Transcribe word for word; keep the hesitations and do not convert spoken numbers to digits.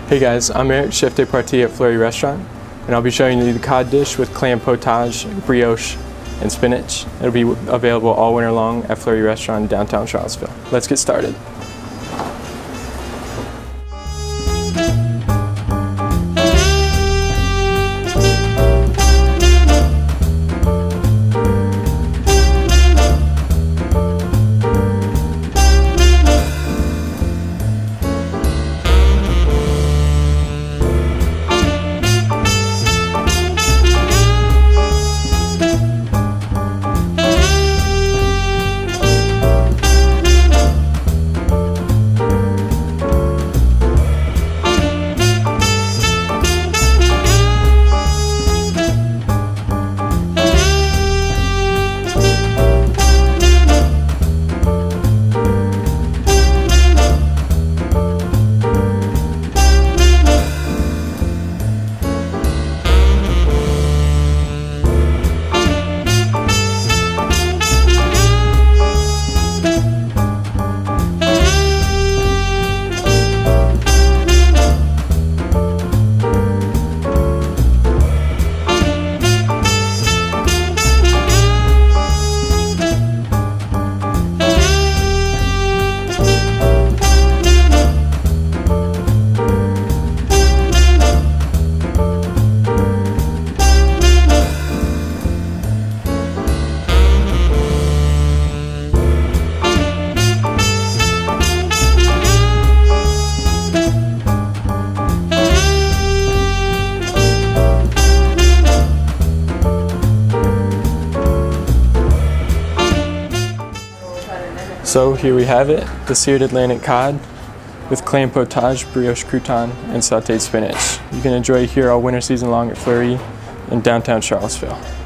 Hey guys, I'm Eric, chef de partie at Fleurie Restaurant, and I'll be showing you the cod dish with clam potage, brioche, and spinach. It'll be available all winter long at Fleurie Restaurant in downtown Charlottesville. Let's get started. So here we have it, the Seared Atlantic Cod with clam potage, brioche crouton, and sauteed spinach. You can enjoy it here all winter season long at Fleurie in downtown Charlottesville.